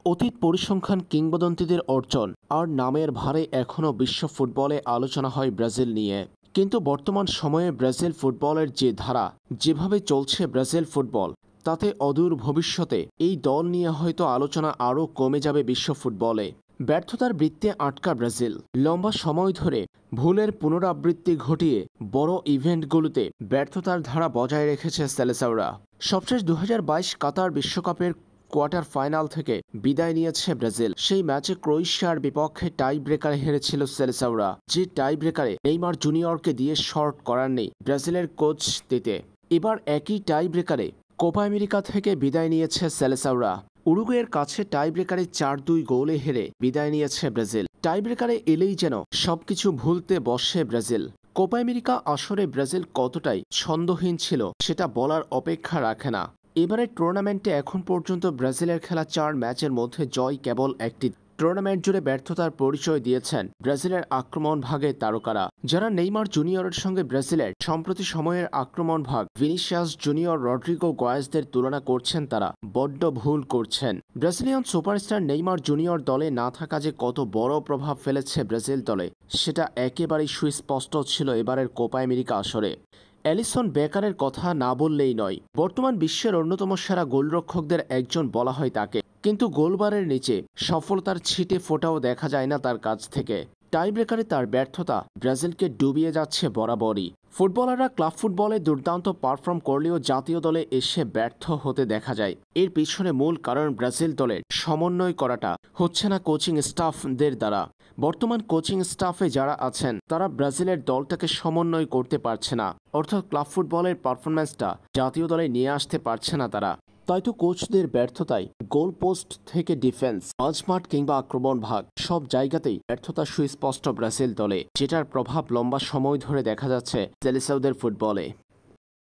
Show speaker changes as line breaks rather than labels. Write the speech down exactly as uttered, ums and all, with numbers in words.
অতীত পরিসংখ্যান কিংবদন্তিদের অর্জন আর নামের ভারে এখনও বিশ্ব ফুটবলে আলোচনা হয় ব্রাজিল নিয়ে। কিন্তু বর্তমান সময়ে ব্রাজিল ফুটবলের যে ধারা, যেভাবে চলছে ব্রাজিল ফুটবল, তাতে অদূর ভবিষ্যতে এই দল নিয়ে হয়তো আলোচনা আরও কমে যাবে বিশ্ব ফুটবলে। ব্যর্থতার বৃত্তে আটকা ব্রাজিল। লম্বা সময় ধরে ভুলের পুনরাবৃত্তি ঘটিয়ে বড় ইভেন্টগুলোতে ব্যর্থতার ধারা বজায় রেখেছে সেলেসাওরা। সবশেষ দু হাজার বাইশ কাতার বিশ্বকাপের কোয়ার্টার ফাইনাল থেকে বিদায় নিয়েছে ব্রাজিল। সেই ম্যাচে ক্রোয়েশিয়ার বিপক্ষে টাই ব্রেকারে হেরেছিল সেলেসাওরা, যে টাই ব্রেকারে নেইমার জুনিয়রকে দিয়ে শর্ট করার নেই ব্রাজিলের কোচ দিতে। এবার একই টাই ব্রেকারে কোপা আমেরিকা থেকে বিদায় নিয়েছে সেলেসাওরা। উরুগুয়ের কাছে টাই ব্রেকারে চার দুই গোলে হেরে বিদায় নিয়েছে ব্রাজিল। টাই ব্রেকারে এলেই যেন সবকিছু ভুলতে বসে ব্রাজিল। কোপা আমেরিকা আসরে ব্রাজিল কতটাই ছন্দহীন ছিল সেটা বলার অপেক্ষা রাখে না। এবারের টুর্নামেন্টে এখন পর্যন্ত ব্রাজিলের খেলা চার ম্যাচের মধ্যে জয় কেবল একটি। টুর্নামেন্ট জুড়ে ব্যর্থতার পরিচয় দিয়েছেন ব্রাজিলের আক্রমণ ভাগের তারকারা, যারা নেইমার জুনিয়রের সঙ্গে ব্রাজিলের সম্প্রতি সময়ের আক্রমণ ভাগ ভিনিসিয়াস জুনিয়র, রড্রিগো গোয়েজদের তুলনা করছেন। তারা বড্ড ভুল করছেন। ব্রাজিলিয়ান সুপারস্টার নেইমার জুনিয়র দলে না থাকা যে কত বড় প্রভাব ফেলেছে ব্রাজিল দলে, সেটা একেবারেই সুস্পষ্ট ছিল এবারের কোপা আমেরিকা আসরে। অ্যালিসন বেকারের কথা না বললেই নয়। বর্তমান বিশ্বের অন্যতম সেরা গোলরক্ষকদের একজন বলা হয় তাকে, কিন্তু গোলবারের নিচে সফলতার ছিটে ফোঁটাও দেখা যায় না তার কাছ থেকে। টাই ব্রেকারে তার ব্যর্থতা ব্রাজিলকে ডুবিয়ে যাচ্ছে বরাবরই। ফুটবলাররা ক্লাব ফুটবলে দুর্দান্ত পারফর্ম করলেও জাতীয় দলে এসে ব্যর্থ হতে দেখা যায়। এর পিছনে মূল কারণ ব্রাজিল দলের সমন্বয় করাটা হচ্ছে না কোচিং স্টাফদের দ্বারা। বর্তমান কোচিং স্টাফে যারা আছেন তারা ব্রাজিলের দলটাকে সমন্বয় করতে পারছে না, অর্থাৎ ক্লাব ফুটবলের পারফরম্যান্সটা জাতীয় দলে নিয়ে আসতে পারছে না তারা। তাই তো কোচদের ব্যর্থতায় গোল পোস্ট থেকে ডিফেন্স, মাঝমাঠ কিংবা আক্রমণ ভাগ সব জায়গাতেই ব্যর্থতা সুস্পষ্ট ব্রাজিল দলে, যেটার প্রভাব লম্বা সময় ধরে দেখা যাচ্ছে সেলেসাওদের ফুটবলে।